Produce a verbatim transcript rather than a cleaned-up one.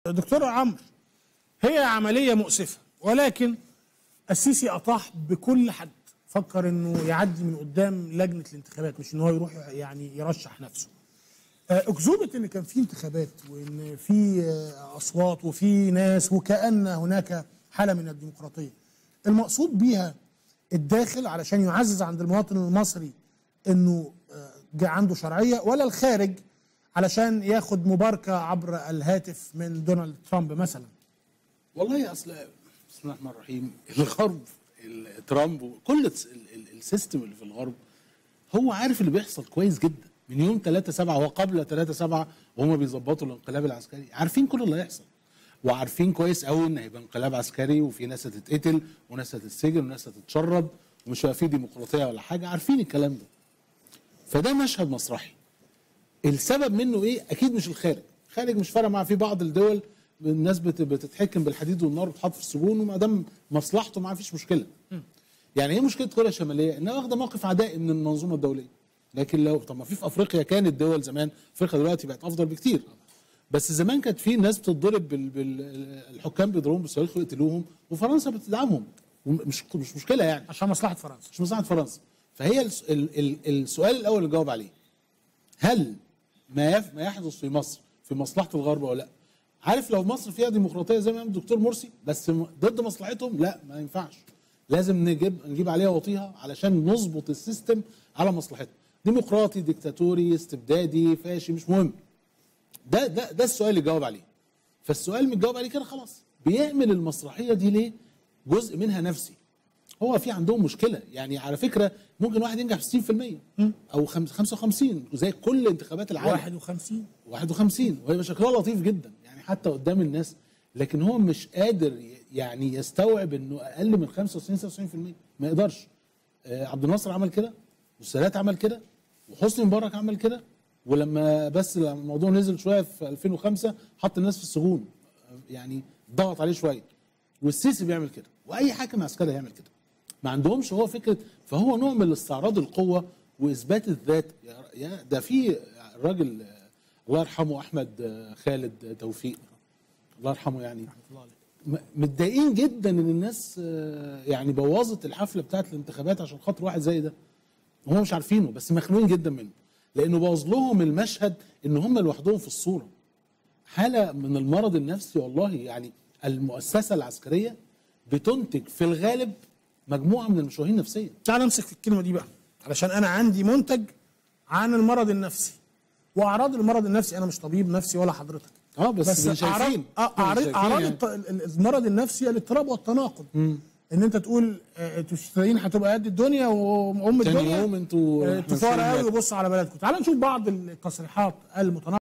دكتور عمرو، هي عملية مؤسفة، ولكن السيسي أطاح بكل حد فكر انه يعدي من قدام لجنة الانتخابات، مش ان هو يروح يعني يرشح نفسه. أكذوبة ان كان في انتخابات وان في اصوات وفي ناس وكأن هناك حالة من الديمقراطية، المقصود بيها الداخل علشان يعزز عند المواطن المصري انه جاء عنده شرعية، ولا الخارج علشان ياخد مباركة عبر الهاتف من دونالد ترامب مثلا؟ والله اصل بسم الله الرحمن الرحيم، الغرب ترامب وكل السيستم اللي في الغرب هو عارف اللي بيحصل كويس جدا من يوم ثلاثة سبعة وقبل ثلاثة سبعة وهم بيظبطوا الانقلاب العسكري، عارفين كل اللي هيحصل وعارفين كويس قوي ان هيبقى انقلاب عسكري وفي ناس هتتقتل وناس هتتسجن وناس هتتشرد ومش هيبقى في ديمقراطيه ولا حاجه، عارفين الكلام ده. فده مشهد مسرحي. السبب منه ايه؟ اكيد مش الخارج، الخارج مش فارق معاه. في بعض الدول الناس بتتحكم بالحديد والنار وتحط في السجون وما دام مصلحته معاه مفيش مشكله. يعني ايه مشكله كوريا الشماليه؟ انها واخده موقف عدائي من المنظومه الدوليه. لكن لو طب ما في في افريقيا كانت دول زمان، افريقيا دلوقتي بقت افضل بكتير. بس زمان كانت في ناس بتتضرب بال... بال... الحكام بيضربوهم بالصواريخ ويقتلوهم وفرنسا بتدعمهم، مش مش مشكله يعني عشان مصلحه فرنسا، مش مصلحه فرنسا. فهي ال... ال... ال... السؤال الاول اللي جاوب عليه، هل ما يف... ما يحدث في مصر في مصلحه الغرب ولا لا؟ عارف لو مصر فيها ديمقراطيه زي ما قال الدكتور مرسي بس ضد مصلحتهم، لا ما ينفعش، لازم نجيب نجيب عليها وطيها علشان نظبط السيستم على مصلحتنا. ديمقراطي، ديكتاتوري، استبدادي، فاشي، مش مهم. ده ده ده السؤال اللي جاوب عليه. فالسؤال متجاوب عليه كده خلاص. بيعمل المسرحيه دي ليه؟ جزء منها نفسي. هو في عندهم مشكله، يعني على فكره ممكن واحد ينجح في ستين في المية او خمسة وخمسين زي كل انتخابات العالم، واحد وخمسين واحد وخمسين وهيبقى شكلها لطيف جدا يعني حتى قدام الناس، لكن هو مش قادر يعني يستوعب انه اقل من خمسة وتسعين ستة وتسعين في المية ما يقدرش. آه عبد الناصر عمل كده، والسادات عمل كده، وحسني مبارك عمل كده، ولما بس الموضوع نزل شويه في ألفين وخمسة حط الناس في السجون، يعني ضغط عليه شويه. والسيسي بيعمل كده، واي حاكم عسكري هيعمل كده. ما عندهمش هو فكره، فهو نوع من استعراض القوه واثبات الذات. يا ده في الراجل الله يرحمه احمد خالد توفيق الله يرحمه، يعني متضايقين جدا ان الناس يعني بوظت الحفله بتاعت الانتخابات عشان خاطر واحد زي ده. هم مش عارفينه بس مخنوقين جدا منه، لانه بوظ لهم المشهد ان هم لوحدهم في الصوره. حاله من المرض النفسي والله. يعني المؤسسه العسكريه بتنتج في الغالب مجموعه من المشوهين النفسيه. تعال نمسك في الكلمه دي بقى، علشان انا عندي منتج عن المرض النفسي واعراض المرض النفسي. انا مش طبيب نفسي ولا حضرتك، اه بس, بس مش شايفين اعراض اعراض يعني. المرض النفسي الاضطراب والتناقض. م. ان انت تقول انتوا الشياطين هتبقى قد الدنيا وام الدنيا، تاني يوم انتوا انتوا فقراء قوي وبصوا على بلدكم. تعال نشوف بعض التصريحات المتناقضه